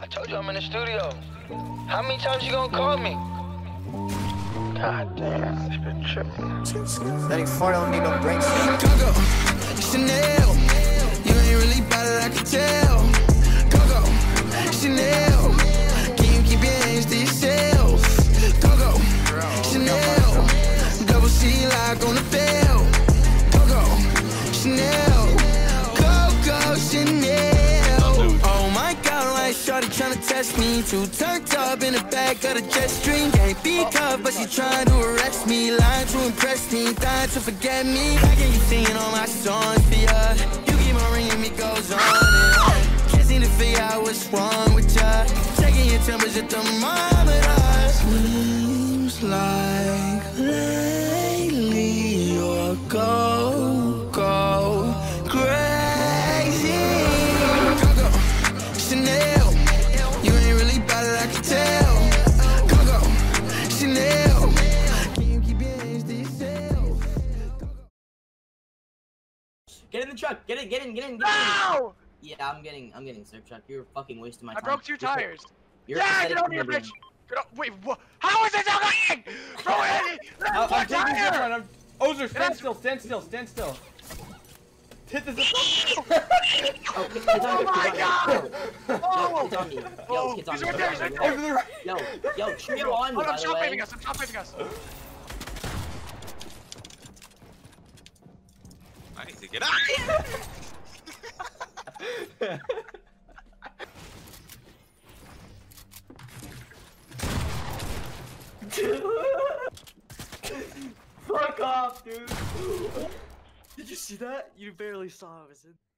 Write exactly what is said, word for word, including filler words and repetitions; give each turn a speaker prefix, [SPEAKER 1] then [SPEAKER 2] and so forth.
[SPEAKER 1] I told you I'm in the studio. How many times you gonna call me? God damn, it's been tripping.
[SPEAKER 2] thirty-four don't need no brakes.
[SPEAKER 3] Coco, Chanel, you ain't really bad it, I can tell. Coco, Chanel, can you keep your hands to yourself? Coco, Chanel, double C lock on the bell. Coco, Chanel, Coco, Chanel. Oh my God, like shorty tryna test me. Too turned up in the back of the jet stream. Can't be tough, but she trying to arrest me. Lying to impress me, dying to forget me. How can you singing all my songs for ya? You keep on ringing me, goes on and on. Can't seem to figure out what's wrong with ya. Checking your temperature thermometer. Seems like lately you're go, go crazy. Coco, Chanel, you ain't really bad it, I can tell. Coco, Chanel, can you keep your hands to yourself?
[SPEAKER 4] Get in the truck. Get in. Get in. Get in. Get
[SPEAKER 5] No!
[SPEAKER 4] in. Yeah, I'm getting. I'm getting serve truck. You're fucking wasting my
[SPEAKER 5] I
[SPEAKER 4] time.
[SPEAKER 5] broke two
[SPEAKER 4] You're
[SPEAKER 5] tires.
[SPEAKER 4] You're
[SPEAKER 5] Yeah,
[SPEAKER 4] pathetic
[SPEAKER 5] get over here,
[SPEAKER 4] human
[SPEAKER 5] bitch.
[SPEAKER 4] being.
[SPEAKER 5] Get o- Wait, what? How is it so going? Bro,
[SPEAKER 6] I'm, I'm
[SPEAKER 5] what
[SPEAKER 6] taking this
[SPEAKER 5] tire?
[SPEAKER 6] one. I'm... Ozer, stand still, stand still, stand still. Hit this.
[SPEAKER 4] Oh, kid- kid's on
[SPEAKER 5] Oh
[SPEAKER 4] me,
[SPEAKER 5] my
[SPEAKER 4] kid's
[SPEAKER 5] God!
[SPEAKER 4] on me. Yo,
[SPEAKER 5] Oh!
[SPEAKER 4] kid's on me. Yo,
[SPEAKER 5] Oh,
[SPEAKER 4] kid's on
[SPEAKER 5] he's
[SPEAKER 4] me.
[SPEAKER 5] right there, he's right
[SPEAKER 4] Yo,
[SPEAKER 6] Over the right.
[SPEAKER 4] Yo, yo, chill on me,
[SPEAKER 5] Hold
[SPEAKER 4] by
[SPEAKER 5] on,
[SPEAKER 4] the
[SPEAKER 5] stop
[SPEAKER 4] way.
[SPEAKER 5] waving us, stop waving us.
[SPEAKER 7] I need to get out of here.
[SPEAKER 4] Fuck off, dude.
[SPEAKER 8] Did you see that? You barely saw it, was it?